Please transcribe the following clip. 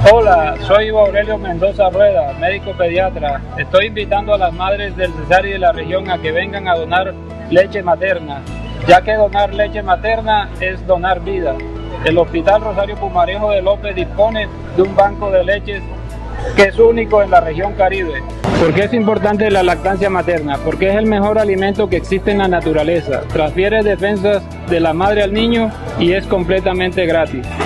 Hola, soy Ivo Aurelio Mendoza Rueda, médico pediatra. Estoy invitando a las madres del Cesari de la región a que vengan a donar leche materna, ya que donar leche materna es donar vida. El Hospital Rosario Pumarejo de López dispone de un banco de leches que es único en la región Caribe. ¿Por qué es importante la lactancia materna? Porque es el mejor alimento que existe en la naturaleza. Transfiere defensas de la madre al niño y es completamente gratis.